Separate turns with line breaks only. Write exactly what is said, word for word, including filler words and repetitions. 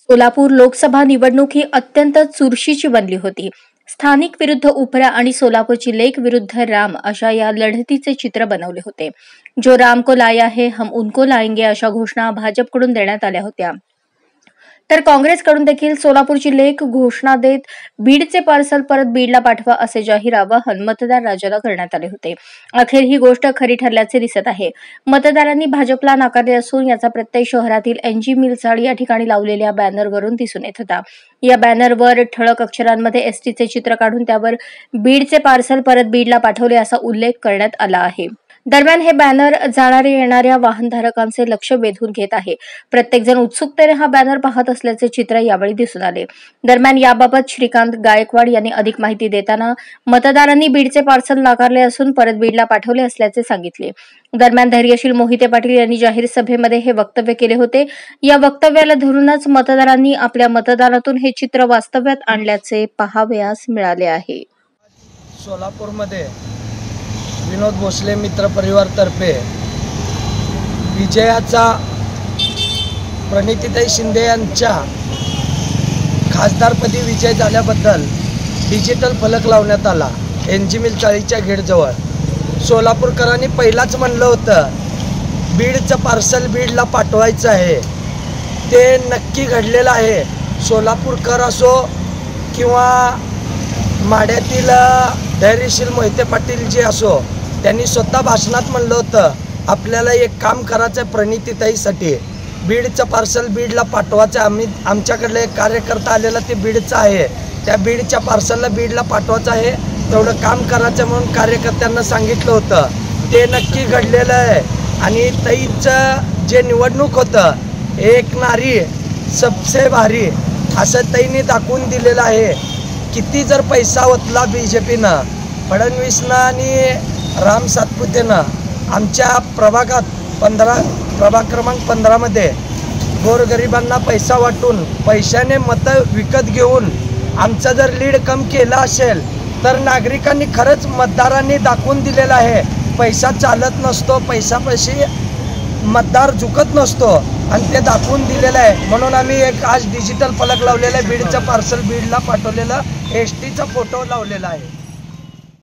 सोलापूर लोकसभा निवडणूक ही अत्यंत चुरशीची बनली होती। स्थानिक विरुद्ध उपरा आणि सोलापूरची लेक विरुद्ध राम अशा या लढतीचे चित्र बनवले होते। जो राम को लाया है हम उनको लाएंगे अशा घोषणा भाजपकडून देण्यात आल्या होत्या। तर काँग्रेसकडून देखील सोलापूरची लेक घोषणा देत बीडचे पार्सल परत बीडला पाठवा असे जाहीर आवाहन मतदार राजाला करण्यात आले होते। अखेर ही गोष्ट खरी ठरल्याचे दिसत आहे। मतदारांनी भाजपला नाकारले असून याचा प्रत्यय शहरातील एनजी मिल चाळ या ठिकाणी लावलेल्या बॅनरवरून दिसून येत होता। या बॅनरवर ठळक अक्षरांमध्ये एसटीचे चित्र काढून त्यावर बीडचे पार्सल परत बीडला पाठवले असा उल्लेख करण्यात आला आहे। दरम्यान हे बॅनर जाणाऱ्या येणाऱ्या वाहनधारकांचे लक्ष वेधून घेत आहे। प्रत्येक जण उत्सुकतेने हा बॅनर पाहत असल्याचे चित्र यावेळी दिसून आले। दरम्यान याबाबत श्रीकांत गायकवाड यांनी अधिक माहिती देताना मतदारांनी बीडचे पार्सल नाकारले असून परत बीडला पाठवले असल्याचे सांगितले। दरम्यान धैर्यशील मोहिते पाटील यांनी जाहीर सभेमध्ये हे वक्तव्य केले होते। या वक्तव्याला धरूनच मतदारांनी आपल्या मतदानातून हे चित्र वास्तव्यात आणल्याचे पाहावयास मिळाले आहे।
सोलापूरमध्ये विनोद भोसले मित्र परिवार तर्फे विजयाचा प्रणितीताई शिंदे यांच्या खासदारपदी विजय झाल्याबद्दल डिजिटल फलक लावण्यात आला एनजी मिल चाळीच्या गेटजवळ। सोलापूरकरांनी पहिलाच म्हणलं होतं बीडचं पार्सल बीडला पाठवायचं आहे, ते नक्की घडलेलं आहे। सोलापूरकर असो किंवा माड्यातील धैर्यशील मोहिते पाटील जे असो, त्यांनी स्वतः भाषणात म्हणलं होतं आपल्याला एक काम करायचं प्रणितीताईसाठी, बीडचं पार्सल बीडला पाठवायचं। आम्ही आमच्याकडलं एक कार्यकर्ता आलेला ते बीडचा आहे, त्या बीडच्या पार्सलला बीडला पाठवायचं आहे, तेवढं काम करायचं म्हणून कार्यकर्त्यांना सांगितलं होतं। ते नक्की घडलेलं आहे। आणि ताईचं जे निवडणूक होतं एक नारी सबसे भारी असं ताईंनी दाखवून दिलेलं आहे। किती जर पैसा ओतला बी जे पीनं, फडणवीसनं आणि राम सातपुतेनं आमच्या प्रभागात पंधरा प्रभाग क्रमांक पंधरामध्ये गोरगरिबांना पैसा वाटून पैशाने मतं विकत घेऊन आमचा जर लीड कम केला असेल तर नागरिकांनी खरंच मतदारांनी दाखवून दिलेलं आहे पैसा चालत नसतो, पैशापाशी मतदार झुकत नसतो आणि ते दाखवून दिलेलं आहे। म्हणून आम्ही एक आज डिजिटल फलक लावलेला आहे, बीडचं पार्सल बीडला पाठवलेलं एस टीचा फोटो लावलेला आहे।